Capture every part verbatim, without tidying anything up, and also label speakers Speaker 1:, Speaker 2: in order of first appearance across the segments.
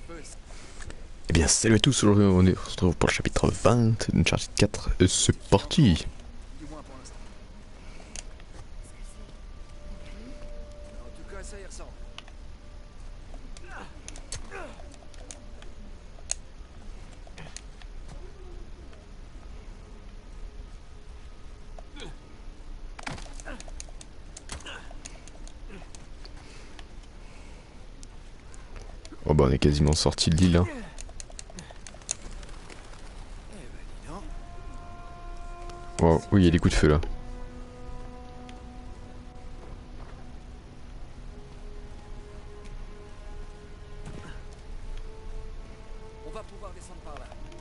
Speaker 1: Eh bien salut à tous, aujourd'hui on est- on se retrouve pour le chapitre vingt d'Uncharted quatre, et c'est parti.
Speaker 2: Du moins pour l'instant. En tout cas, ça y ressemble.
Speaker 1: Oh bah on est quasiment sorti de l'île hein. Wow, oui il y a des coups de feu là.
Speaker 2: On va pouvoir descendre par là.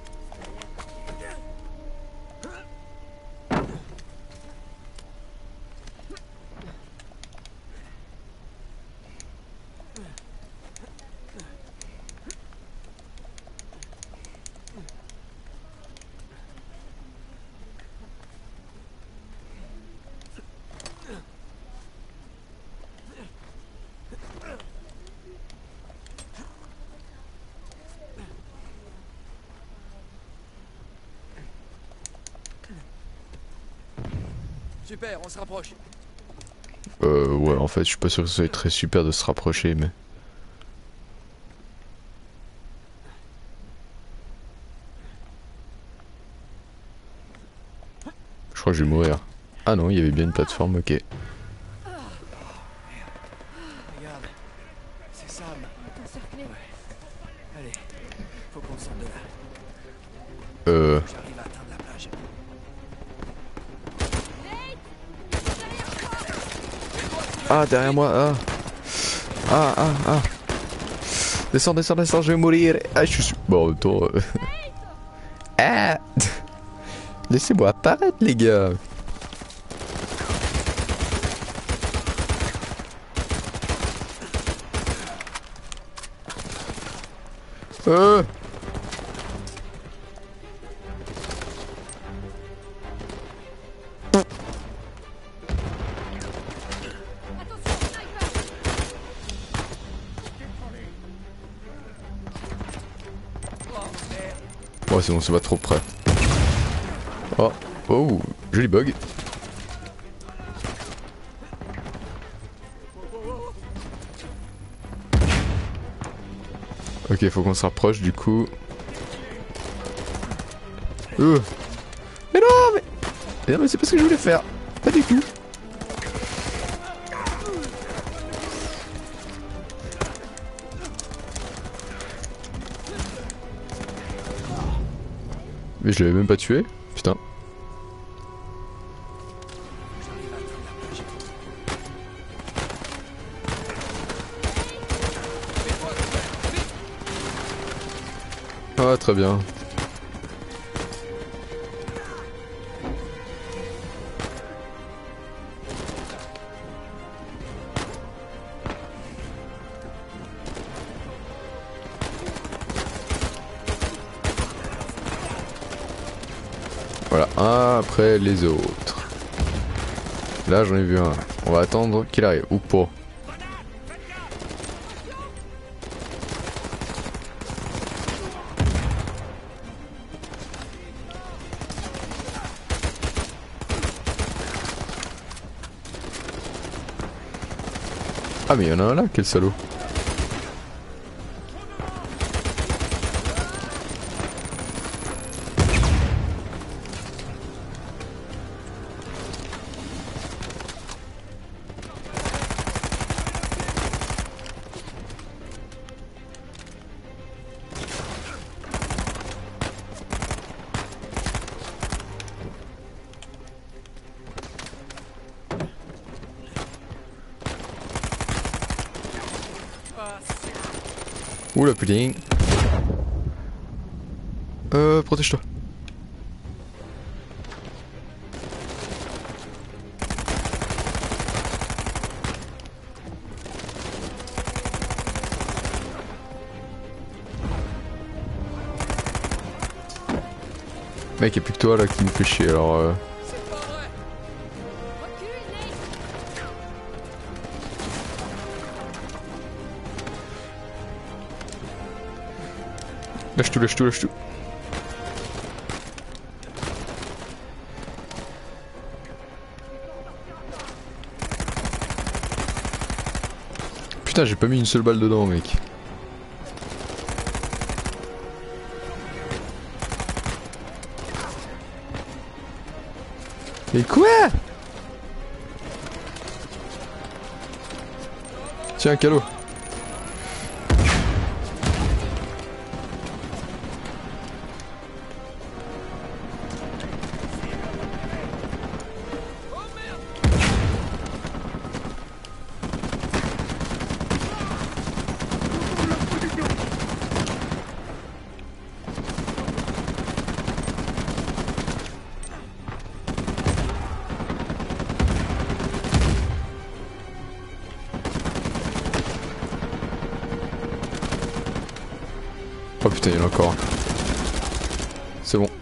Speaker 2: Super, on se rapproche.
Speaker 1: Euh ouais en fait je suis pas sûr que ce soit très super de se rapprocher mais... Je crois que je vais mourir. Ah non il y avait bien une plateforme, ok.
Speaker 2: Regarde, c'est Sam.
Speaker 3: Encerclé.
Speaker 2: Ouais. Allez, faut qu'on sorte de là.
Speaker 1: Euh...
Speaker 2: J'arrive à atteindre la plage.
Speaker 1: Ah derrière moi, ah. Ah ah ah. Descends, descends, descends, je vais mourir. Ah je suis... Bon en même temps... euh, Ah. Laissez-moi apparaître les gars. Euh. Oh c'est bon, c'est pas trop près. Oh, oh, joli bug. Ok, faut qu'on se rapproche du coup. Euh. Mais non, mais... mais non, mais c'est pas ce que je voulais faire. Pas du tout. Mais je l'avais même pas tué. Putain. Ah, très bien. Voilà, un après les autres. Là j'en ai vu un. On va attendre qu'il arrive, ou pas. Ah mais il y en a un là, quel salaud. Oula pudding. Euh, protège-toi. Mec, y'a plus que toi là qui me fait chier alors euh...
Speaker 2: C'est pas vrai.
Speaker 3: Recule, Nate.
Speaker 1: Lâche tout, lâche tout, lâche tout. Putain, j'ai pas mis une seule balle dedans, mec. Et quoi? Tiens, calot. Oh putain, il y en a encore un. C'est bon.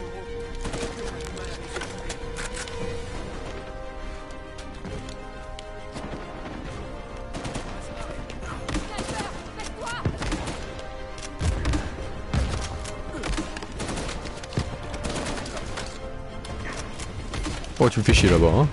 Speaker 1: Oh, tu me fais chier là-bas, hein.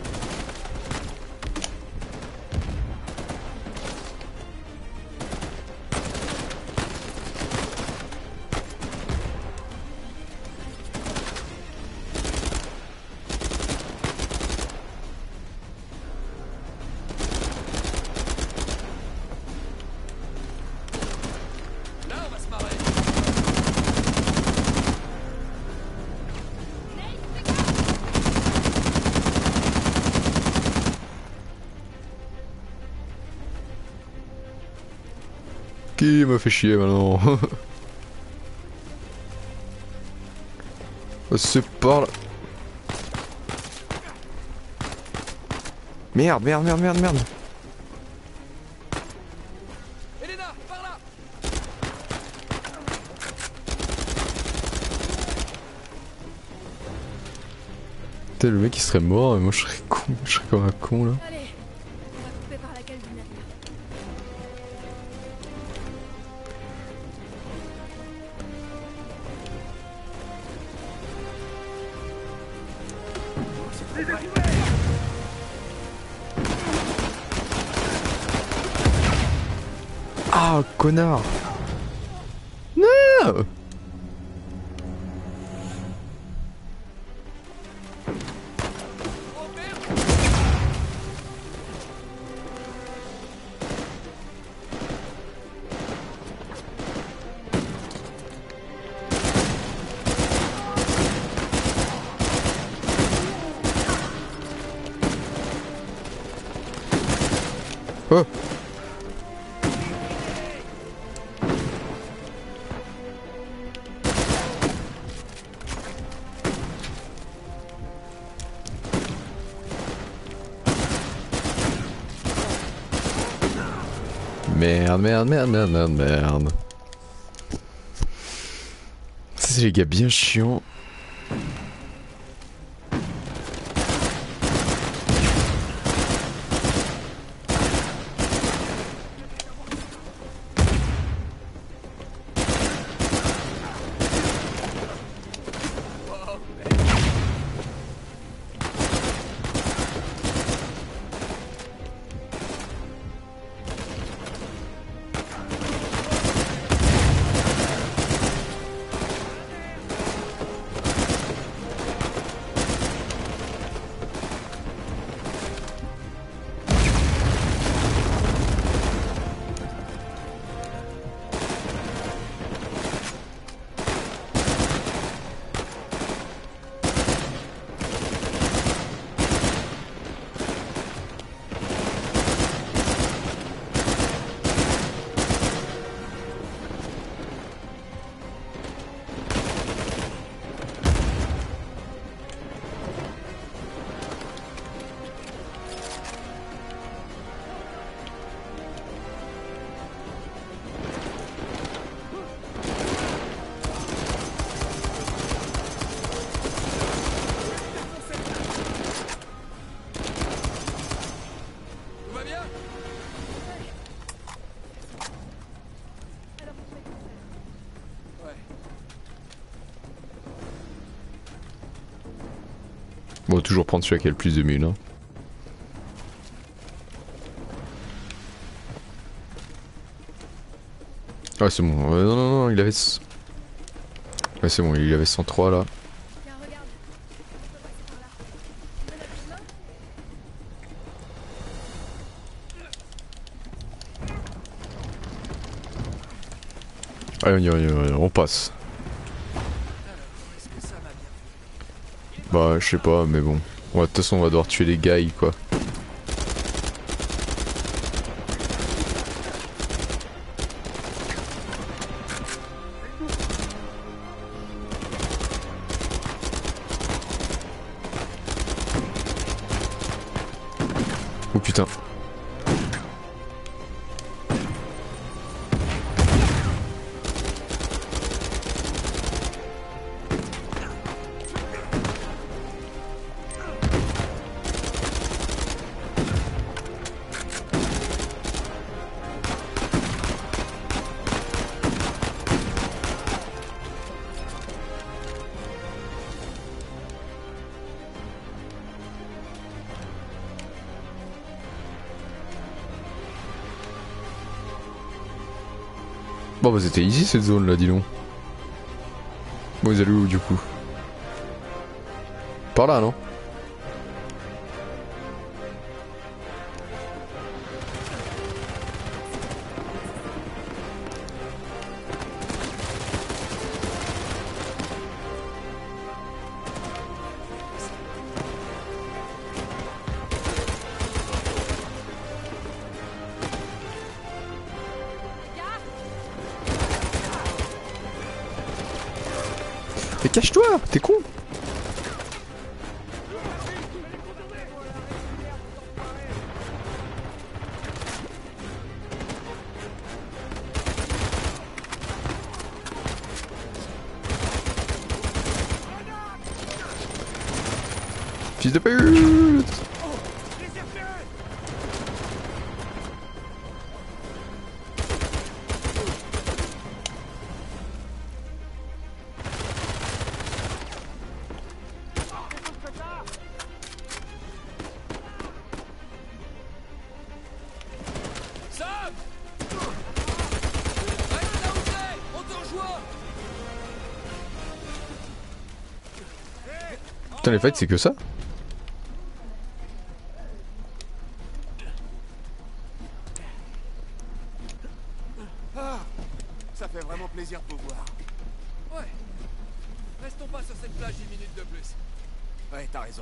Speaker 1: Qui me fait chier maintenant? C'est par là. Merde, merde, merde, merde, merde.
Speaker 2: Elena, par là.
Speaker 1: Putain, le mec il serait mort et moi je serais con, je serais comme un con là.
Speaker 3: Allez, on va couper par la gueule du navire.
Speaker 1: Ah, connard! Non! Oh! Merde, merde, merde, merde, merde, merde. Ça, c'est les gars bien chiants. Bon, toujours prendre celui qui a le plus de mines. Hein. Ouais, c'est bon. Euh, non, non, non, il avait... Ouais, c'est bon, il avait cent trois là.
Speaker 3: Tiens, regarde. On peut passer par là. Tu veux notre chemin?
Speaker 1: Allez, on y va, on y va, on y va, on passe. Bah, je sais pas, mais bon. Ouais, de toute façon, on va devoir tuer les gars, quoi. Oh putain. Bon bah c'était easy cette zone là, dis donc. Bon ils allaient où du coup? Par là non? Mais cache-toi, t'es con. Fils de pute. Putain les fights c'est que ça?
Speaker 4: Ah, ça fait vraiment plaisir de vous voir.
Speaker 2: Ouais. Restons pas sur cette plage dix minutes de plus.
Speaker 4: Ouais, t'as raison.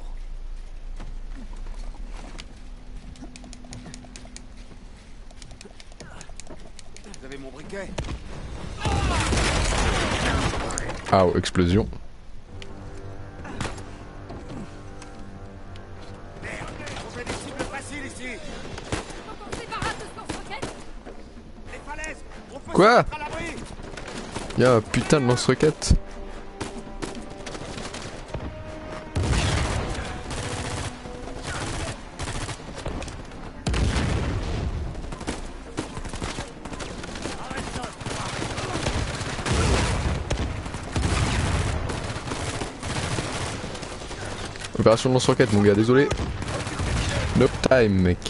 Speaker 4: Vous avez mon briquet?
Speaker 1: Ah, oh, explosion.
Speaker 4: On fait des cibles faciles ici.
Speaker 3: Quand on se débarrasse de ce lance-roquette,
Speaker 4: Les falaises, on peut
Speaker 1: Quoi?
Speaker 4: se mettre à l'abri.
Speaker 1: Y'a un putain de lance-roquette. Opération lance-roquette mon gars, désolé. No time mec.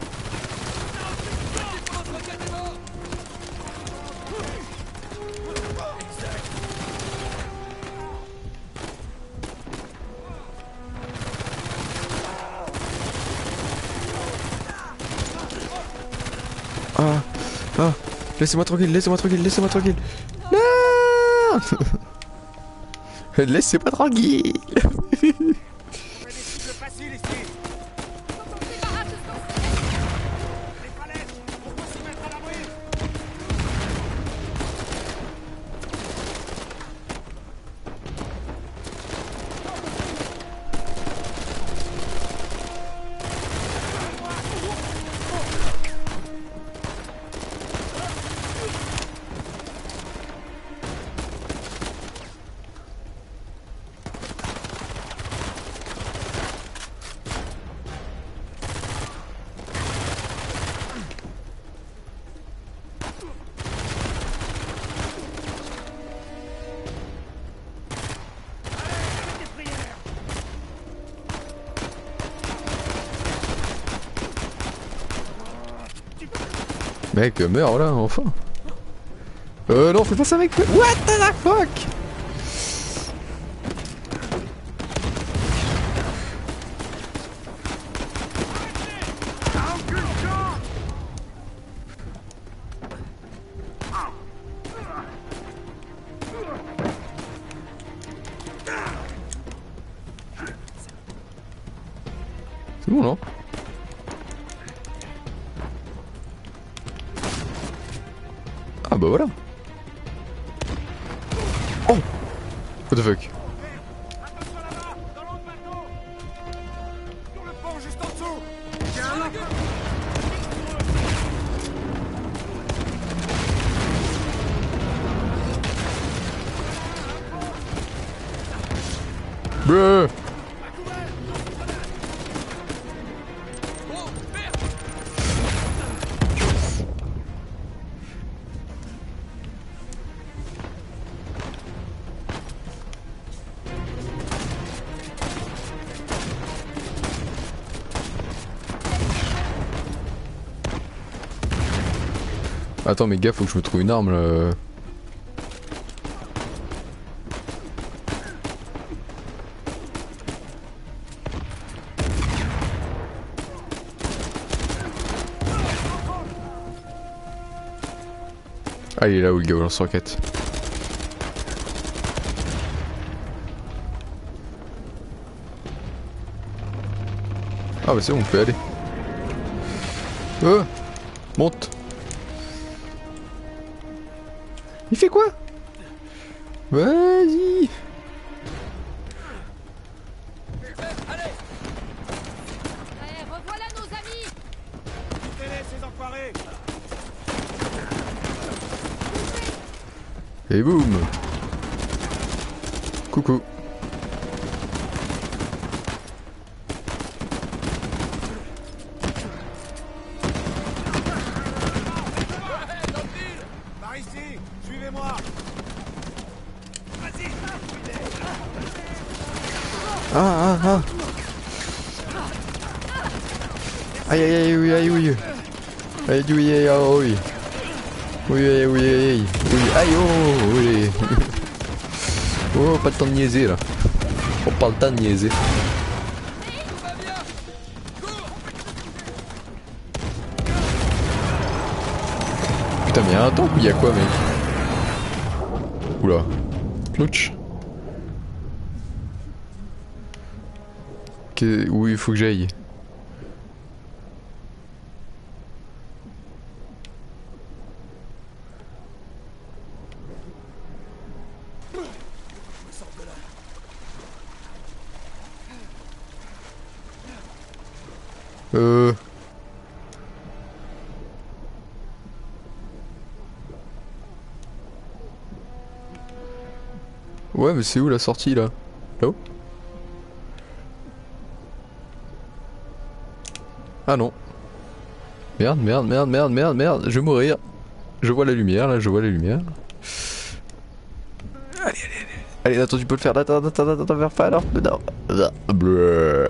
Speaker 1: Ah, ah, laissez-moi tranquille, laissez-moi tranquille, laissez-moi tranquille. Non. Laissez-moi tranquille.
Speaker 4: On fait des cibles faciles ici.
Speaker 3: quand on se débarrasse de ce lance-roquette,
Speaker 4: Les falaises, on peut se mettre à l'abri.
Speaker 1: Mec, meurs là, enfin. Euh, non, fais pas ça mec. What the fuck? C'est bon, non? Ah bah voilà. Oh! What the fuck?
Speaker 4: Attention là-bas, dans l'autre bateau. Sur le pont juste en dessous. Il y a un autre.
Speaker 1: Bruh! Attends mais gars, faut que je me trouve une arme là. Ah il est là où le gars lance roquette. Ah bah c'est bon, on peut y aller. Euh Monte. Il fait quoi? Vas-y.
Speaker 2: Allez!
Speaker 3: Eh, revoilà nos amis!
Speaker 4: Quittez-les, ces enfoirés.
Speaker 1: Et boum. Coucou.
Speaker 4: Par ici, suivez-moi. Vas-y.
Speaker 1: Ah ah ah. Aïe aïe aïe oui aïe oui. Aïe oui aïe aïe oui. Oui aïe oui aïe. Oui aïe oh oui. Oh pas le temps de niaiser là. Oh pas le temps de niaiser.
Speaker 2: Tout va bien! Cours!
Speaker 1: Putain mais y'a un tank ou y'a quoi mec? Oula. Plouch. Que... Où il faut que j'aille? Euh... Ouais mais c'est où la sortie là? Là-haut? Ah non. Merde, merde, merde, merde, merde, merde, je vais mourir. Je vois la lumière là, je vois la lumière. Allez, allez, allez. Allez, attends, tu peux le faire. Attends, attends, attends, attends, faire pas alors. Non. Bleu.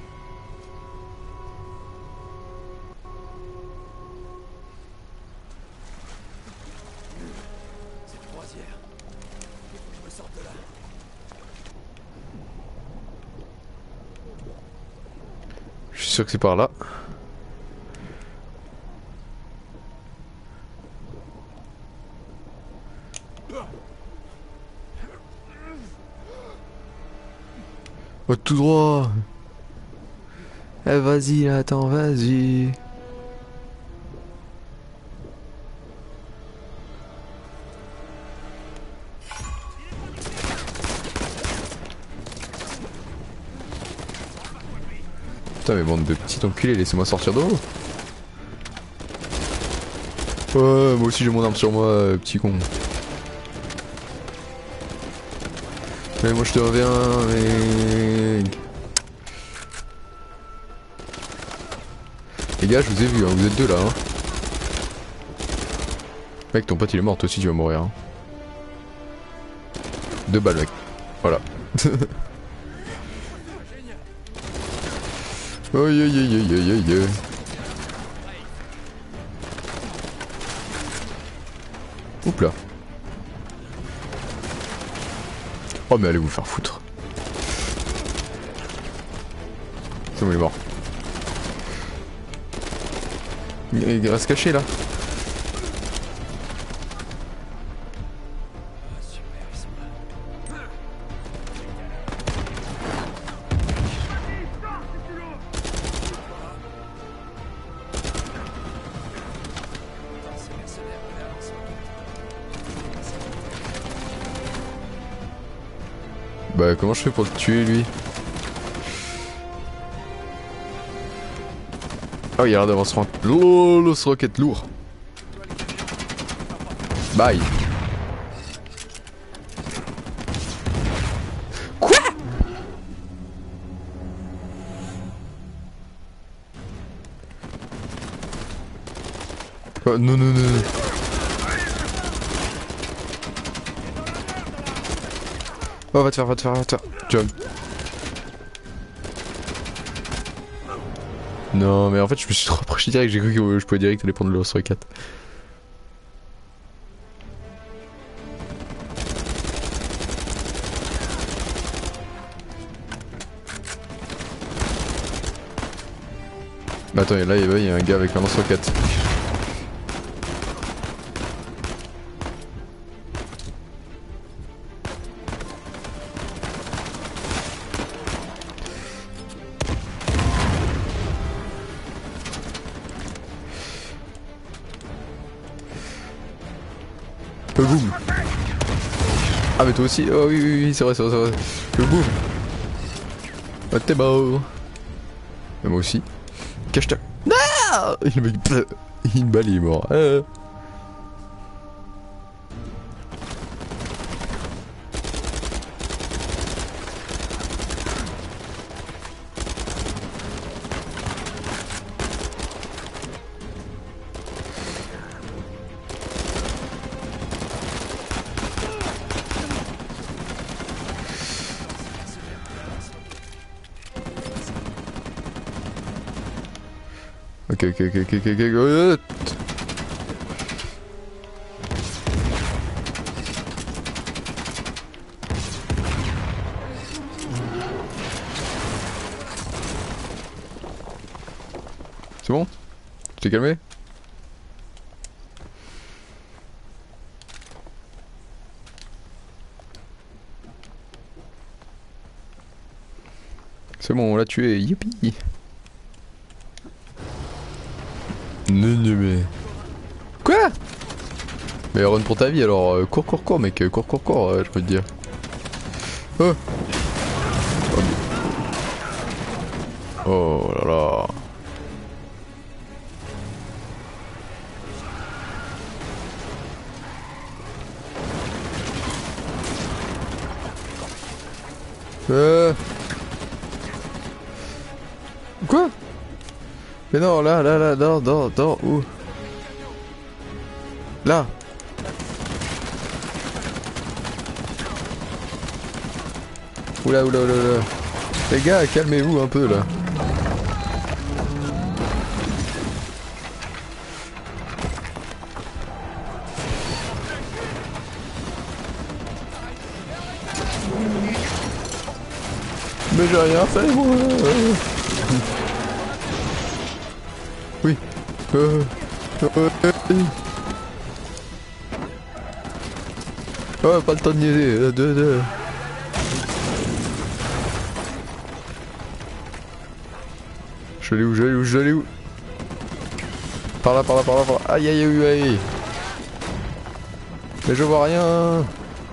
Speaker 2: C'est croisière. Il faut que je me sorte de là.
Speaker 1: Je suis sûr que c'est par là. Oh, tout droit. Eh, vas-y, là, attends, vas-y. Putain, mais bande de petits enculés, laissez-moi sortir de l'eau. Ouais, moi aussi j'ai mon arme sur moi, euh, petit con. Mais moi je te reviens, mec. Les gars, je vous ai vu, hein, vous êtes deux là. Hein. Mec, ton pote il est mort, toi aussi tu vas mourir. Hein. Deux balles, mec. Voilà. Aïe aïe aïe aïe aïe aïe. Oups là. Oh mais allez vous faire foutre. C'est bon, il est mort. Il reste caché là. Bah comment je fais pour le tuer lui? Oh il a l'air d'avoir ce rocket. Oh ce rocket lourd. Bye. Quoi? Oh non non non non. Oh va te faire, va te faire, va te faire. Jump. Non mais en fait je me suis trop approché direct, j'ai cru que je pouvais direct aller prendre le lance rocket. Bah attends, là il y a un gars avec un lance rocket. Le boum. Ah mais toi aussi. Oh oui oui oui c'est vrai c'est vrai c'est vrai. Le boum. Oh t'es beau. Et moi aussi. Cache-toi. Non. Le mec une balle il est mort. Euh. Ok ok ok ok ok ok. C'est bon? Tu t'es calmé? C'est bon, on l'a tué, youpi! Non, non, mais. Quoi? Mais run pour ta vie alors, euh, cours, cours, cours, mec, euh, cours, cours, cours, euh, je peux te dire. Oh! Oh, oh là là! Euh... Quoi? Mais non, là, là, là, non, non, non, où? Là. Oula, oula, oula, oula. Les gars, calmez-vous un peu, là. Mais j'ai rien fait, moi. Oui. Euh... Euh... Oh, pas le temps de niaiser. Euh, deux, deux. Je vais aller où? Je vais aller où? Je vais aller où? Par là, par là, par là, par là. Aïe, aïe, aïe, aïe. Mais je vois rien.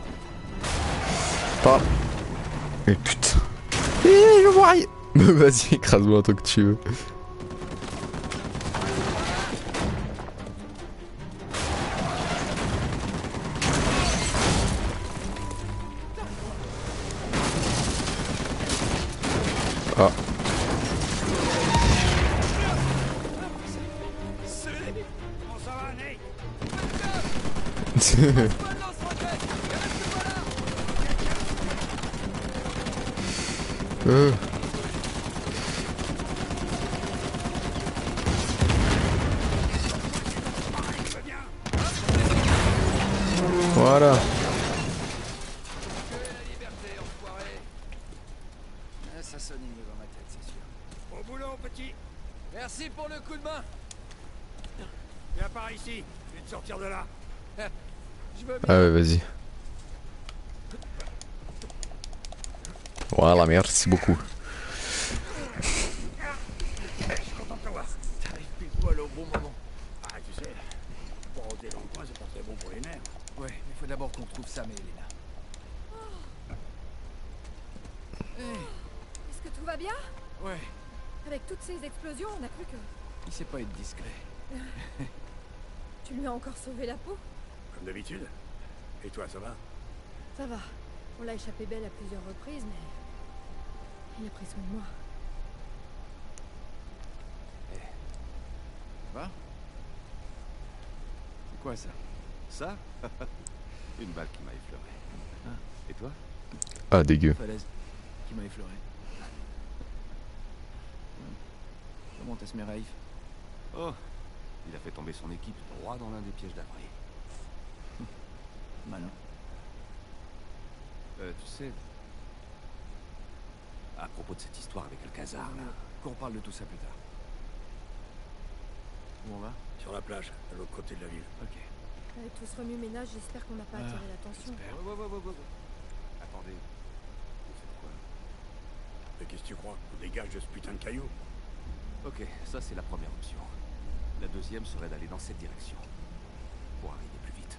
Speaker 1: Par là. Mais putain. Eh, je vois rien. Vas-y, écrase-moi tant que tu veux. Ah. euh. Voilà.
Speaker 2: Que la liberté, enfoiré. Ah, ça sonne dans ma tête, c'est sûr.
Speaker 4: Au boulot, petit.
Speaker 2: Merci pour le coup de main.
Speaker 4: Viens par ici. Je vais te sortir de là.
Speaker 2: Je veux bien.
Speaker 1: Ah ouais, vas-y. Voilà, merci beaucoup.
Speaker 4: Je suis content de te voir.
Speaker 2: T'arrives pile poil au bon moment.
Speaker 4: Ah, tu sais, pour rôder dans le coin, c'est pas très bon pour les nerfs.
Speaker 2: Ouais, il faut d'abord qu'on trouve Sam et Elena.
Speaker 3: Est-ce que tout va bien?
Speaker 2: Ouais,
Speaker 3: Avec toutes ces explosions, on a cru que...
Speaker 2: il sait pas être discret.
Speaker 3: Tu lui as encore sauvé la peau?
Speaker 4: Comme d'habitude. Et toi, ça va?
Speaker 3: Ça va. On l'a échappé belle à plusieurs reprises, mais... Il a pris soin de moi.
Speaker 2: Va? C'est quoi ça?
Speaker 5: Ça Une balle qui m'a effleuré.
Speaker 2: Ah.
Speaker 5: Et toi?
Speaker 1: Ah, dégueu.
Speaker 2: Falaise qui m'a effleuré. Comment t'as semé Raif?
Speaker 5: Oh, il a fait tomber son équipe droit dans l'un des pièges d'Avry.
Speaker 2: Malin.
Speaker 5: Euh, tu sais... À propos de cette histoire avec Alcazar, là...
Speaker 2: Qu'on parle de tout ça plus tard. Où on va?
Speaker 4: Sur la plage, à l'autre côté de la ville.
Speaker 2: Ok.
Speaker 3: Avec tout ce remue-ménage, j'espère qu'on n'a pas
Speaker 2: Ah,
Speaker 3: attiré l'attention.
Speaker 2: j'espère.
Speaker 5: Ouais, ouais, ouais, ouais, ouais. Attendez. Vous faites quoi?
Speaker 4: Mais qu'est-ce que tu crois? On dégage de ce putain de caillou.
Speaker 5: Ok, ça c'est la première option. La deuxième serait d'aller dans cette direction. Pour arriver plus vite.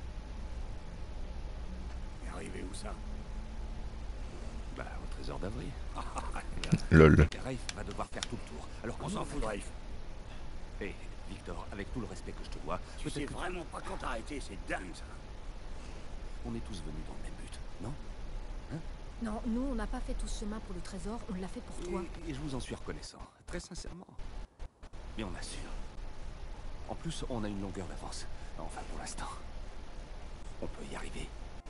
Speaker 4: Et arriver où ça?
Speaker 5: Bah, au trésor d'Avry.
Speaker 1: Lol.
Speaker 5: Raif va devoir faire tout le tour. Alors
Speaker 4: On
Speaker 5: qu'on
Speaker 4: s'en fout de Raif.
Speaker 5: Hé, Victor, avec tout le respect que je te dois,
Speaker 4: Tu sais
Speaker 5: peut-être que
Speaker 4: vraiment pas quand t'arrêter, c'est dingue ça.
Speaker 5: on est tous venus dans le même but, non?
Speaker 3: Non, nous, on n'a pas fait tout ce chemin pour le trésor, on l'a fait pour toi.
Speaker 5: Et, et je vous en suis reconnaissant, très sincèrement. Mais on assure. En plus, on a une longueur d'avance. Enfin, pour l'instant. On peut y arriver.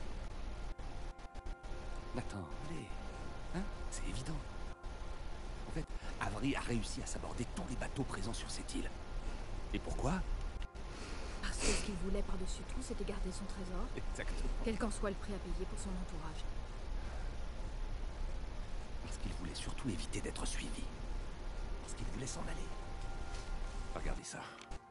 Speaker 5: Nathan, allez. Hein? C'est évident. En fait, Avry a réussi à s'aborder tous les bateaux présents sur cette île. Et pourquoi?
Speaker 3: Parce que ce qu'il voulait par-dessus tout, c'était garder son trésor,
Speaker 5: Exactement.
Speaker 3: quel qu'en soit le prix à payer pour son entourage.
Speaker 5: Parce qu'il voulait surtout éviter d'être suivi. Parce qu'il voulait s'en aller. Regardez ça.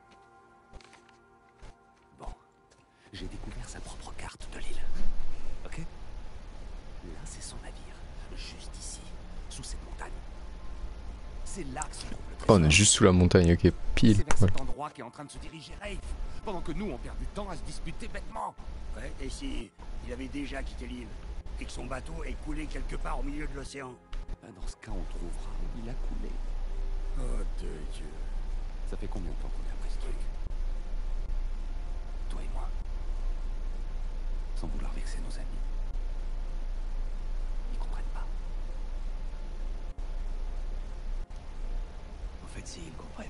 Speaker 5: Bon. J'ai découvert sa propre carte de l'île. Ok? Là, c'est son navire. Juste ici. Sous cette montagne. C'est là que se trouve le
Speaker 1: Oh,
Speaker 5: trésor.
Speaker 1: on est juste sous la montagne, ok, pile.
Speaker 5: C'est vers
Speaker 1: Voilà.
Speaker 5: cet endroit qu'est en train de se diriger Rafe. Pendant que nous, on perd du temps à se disputer bêtement.
Speaker 4: Ouais, et si il avait déjà quitté l'île et que son bateau est coulé quelque part au milieu de l'océan?
Speaker 5: Ben, dans ce cas, on trouvera où il a coulé.
Speaker 4: Oh de Dieu.
Speaker 5: Ça fait combien de temps qu'on est après ce truc? Toi et moi. Sans vouloir vexer nos amis. Ils comprennent pas.
Speaker 2: En fait, si, ils comprennent.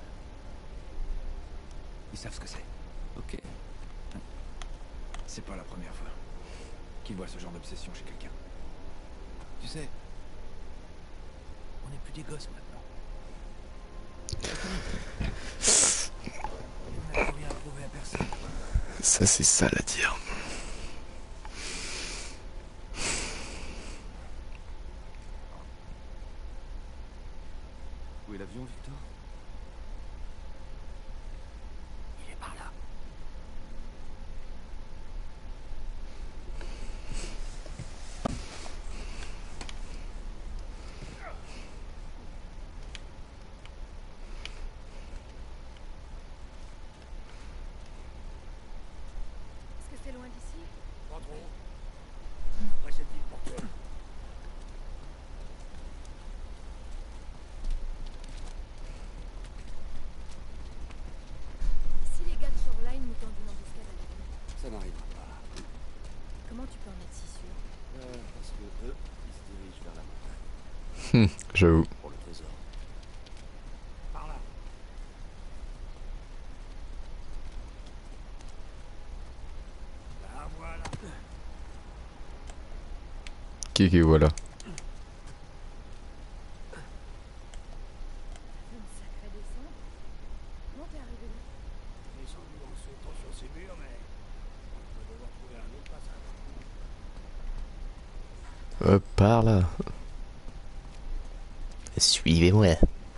Speaker 2: Ils savent ce que c'est.
Speaker 5: Ok.
Speaker 2: C'est pas la première fois qu'ils voient ce genre d'obsession chez quelqu'un. Tu sais, on n'est plus des gosses maintenant. On n'a plus rien à prouver à personne.
Speaker 1: Ça, c'est sale à dire.
Speaker 5: Où est l'avion, Victor?
Speaker 4: Il est par là.
Speaker 3: Est-ce que c'est loin d'ici?
Speaker 4: Pas trop. Après cette ville portuaire.
Speaker 3: Et si les gars de Shoreline nous tendent une embuscade à l'avion?
Speaker 5: Ça n'arrivera pas.
Speaker 3: Comment tu peux en être si sûr?
Speaker 5: Euh, parce que eux, ils se dirigent vers la montagne.
Speaker 1: Hum, j'avoue.
Speaker 5: Pour le trésor.
Speaker 4: Par là. Là, voilà.
Speaker 1: Qui, qui, voilà.
Speaker 3: Ça fait une sacrée descente. Comment t'es arrivé là?
Speaker 4: Descendu en sautant sur ces murs, mais on va devoir trouver un autre passage.
Speaker 1: Euh, par là. Suivez-moi.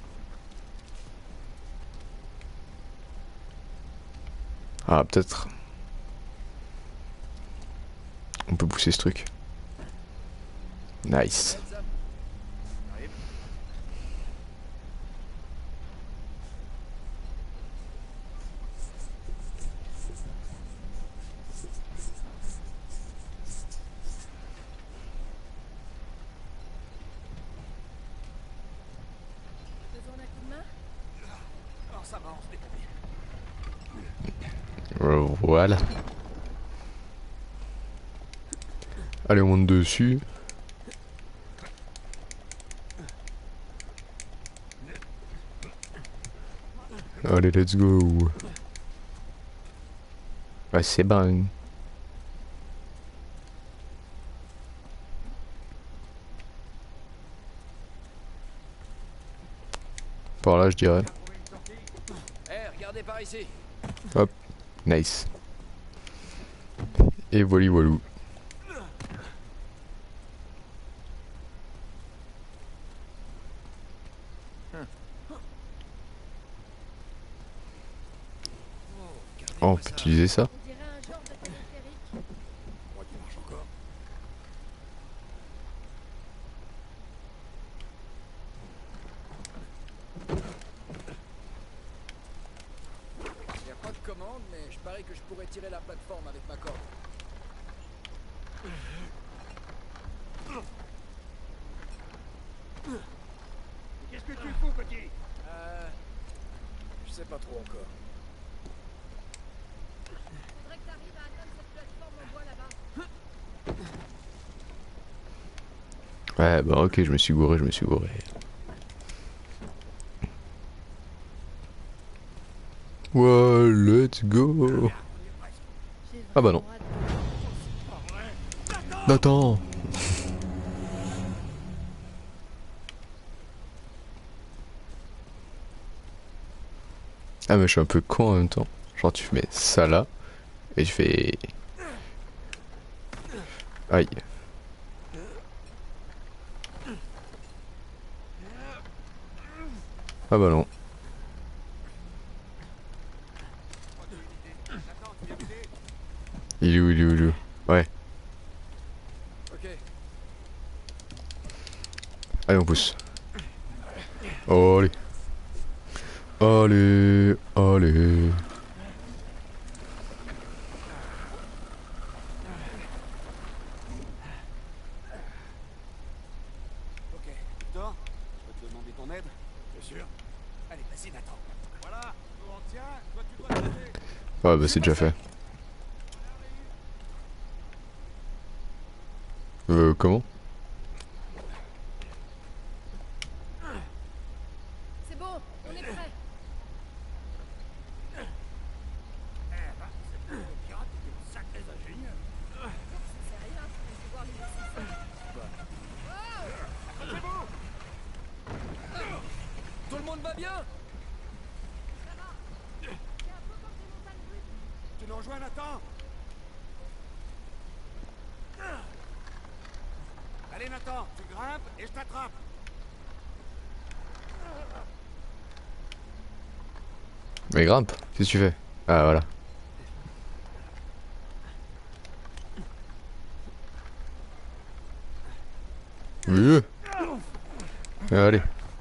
Speaker 1: Ah, peut-être. On peut pousser ce truc. Nice.
Speaker 3: Besoin d'un coup de main?
Speaker 5: Oh, ça va, on se débrouille.
Speaker 1: Euh, voilà. Allez, on monte dessus. Allez, let's go. Ouais, c'est bang. Par là, je dirais.
Speaker 5: Eh, regardez par ici.
Speaker 1: Hop, nice. Et voilà, voilou. Oh, on peut utiliser ça.
Speaker 3: On dirait un genre de téléphérique.
Speaker 2: Moi qui marche encore.
Speaker 5: Y a pas de commande, mais je parie que je pourrais tirer la plateforme avec ma corde.
Speaker 4: Qu'est-ce que tu fous, petit?
Speaker 5: Euh... Je sais pas trop encore.
Speaker 3: Faudrait que t'arrives à atteindre cette plateforme en bois là-bas.
Speaker 1: Ouais, bah ok, je me suis gouré, je me suis gouré. Ouais, let's go.
Speaker 3: J'ai
Speaker 1: Ah bah non.
Speaker 3: vraiment hâte.
Speaker 1: Nathan. Ah mais je suis un peu con en même temps. Genre tu mets ça là et je fais... Aïe. Ah bah non. Il est où, il est où, il est où? Ouais.
Speaker 5: Ok.
Speaker 1: Allez on pousse. Oh, allez. Allez, allez.
Speaker 5: Ok. Victor, je peux te demander ton aide?
Speaker 2: Bien sûr.
Speaker 5: Allez, vas-y, Nathan.
Speaker 4: Voilà, nous on tient, toi tu dois t'aider.
Speaker 1: Ouais bah c'est déjà fait. Euh comment?
Speaker 3: C'est bon, on est prêt.
Speaker 4: Pirate, t'es une sacrée ingénieure.
Speaker 3: C'est rien, on peut voir les nécessaires.
Speaker 5: Tout le monde va bien?
Speaker 3: C'est un peu comme des montagnes russes.
Speaker 4: Tu nous rejoins, Nathan? Allez, Nathan, tu grimpes et je t'attrape.
Speaker 1: Mais grimpe, qu'est-ce que tu fais? Ah voilà. Oui. Allez.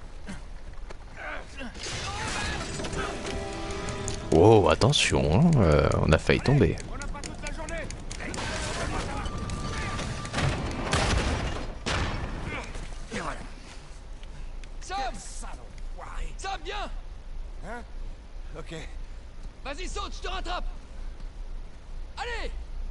Speaker 1: Wow, attention, hein, euh, on a failli tomber.
Speaker 4: On n'a pas toute la journée.
Speaker 5: Sam! Sam, viens!
Speaker 4: Hein? Ok.
Speaker 5: Vas-y, saute, je te rattrape! Allez!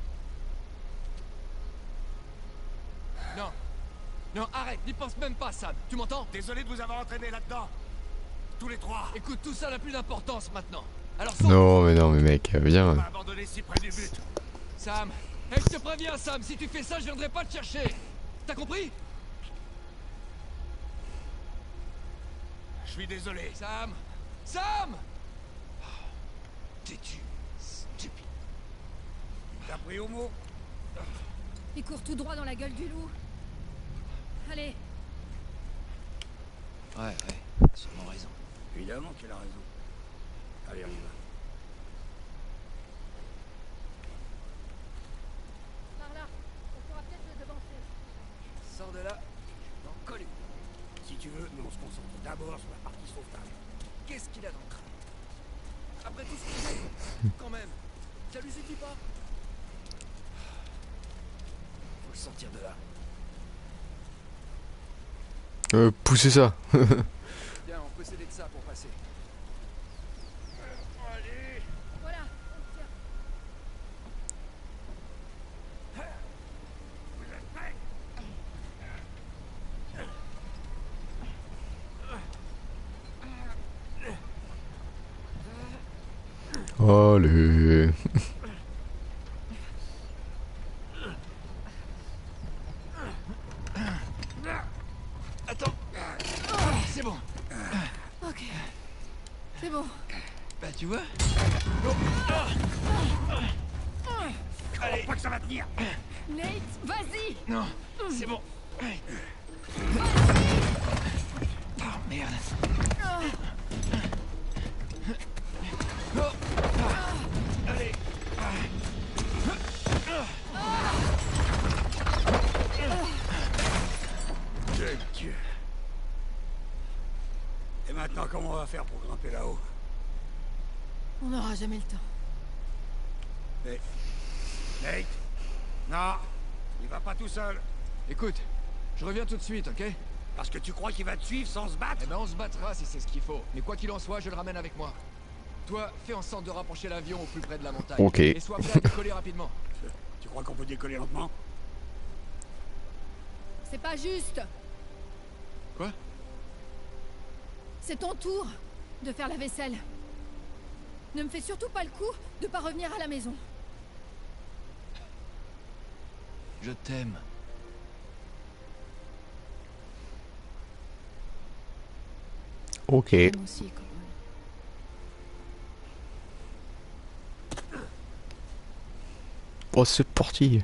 Speaker 5: Non. Non, arrête, n'y pense même pas, Sam. Tu m'entends?
Speaker 4: Désolé de vous avoir entraîné là-dedans. Tous les trois.
Speaker 5: Écoute, tout ça n'a plus d'importance maintenant. Alors saute!
Speaker 1: Non mais non mais mec,
Speaker 4: On
Speaker 1: viens.
Speaker 4: va abandonner si près du but.
Speaker 5: Sam! Hey, je te préviens, Sam, si tu fais ça, je viendrai pas te chercher! T'as compris?
Speaker 4: Je suis désolé.
Speaker 5: Sam! Sam! T'es-tu stupide?
Speaker 4: T'as pris au mot?
Speaker 3: Il court tout droit dans la gueule du loup. allez.
Speaker 2: Ouais, ouais, t'as sûrement raison.
Speaker 4: Évidemment qu'il a raison. Allez, on y va.
Speaker 3: Par là, on pourra peut-être le devancer.
Speaker 2: Sors de là, je t'en colle une.
Speaker 4: Si tu veux, nous on se concentre d'abord sur la partie sauvetage.
Speaker 2: Qu'est-ce qu'il a dans le crâne? Après tout ce qu'il fait, quand même. Ça lui suffit pas? Faut le sortir de là.
Speaker 1: Euh, poussez ça.
Speaker 2: Bien, on peut s'aider de ça pour passer.
Speaker 4: Allez.
Speaker 3: Voilà, on tient.
Speaker 4: Vous êtes prêts?
Speaker 1: Allez.
Speaker 2: Attends. C'est bon.
Speaker 3: Ok. C'est bon.
Speaker 2: Bah tu vois.
Speaker 4: Allez, pas que ça va tenir.
Speaker 3: Nate, vas-y.
Speaker 2: Non, c'est bon. Oh merde. Allez.
Speaker 4: Quel Dieu. Et maintenant, comment on va faire pour grimper là-haut?
Speaker 3: On n'aura jamais le temps.
Speaker 4: Mais... Nate? Non, il va pas tout seul.
Speaker 2: Écoute, je reviens tout de suite, ok?
Speaker 4: Parce que tu crois qu'il va te suivre sans se battre?
Speaker 2: Eh ben on se battra si c'est ce qu'il faut. Mais quoi qu'il en soit, je le ramène avec moi. Toi, fais en sorte de rapprocher l'avion au plus près de la montagne.
Speaker 1: Ok.
Speaker 2: Et sois prêt à décoller rapidement.
Speaker 4: Tu crois qu'on peut décoller lentement?
Speaker 3: C'est pas juste.
Speaker 2: Quoi?
Speaker 3: C'est ton tour de faire la vaisselle. Ne me fais surtout pas le coup de pas revenir à la maison.
Speaker 2: Je t'aime.
Speaker 1: Ok.
Speaker 3: Moi aussi, Cole.
Speaker 1: Oh, c'est parti.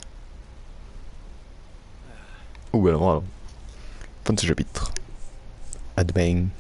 Speaker 1: Ouh, alors, alors. Fin de ce chapitre. À demain.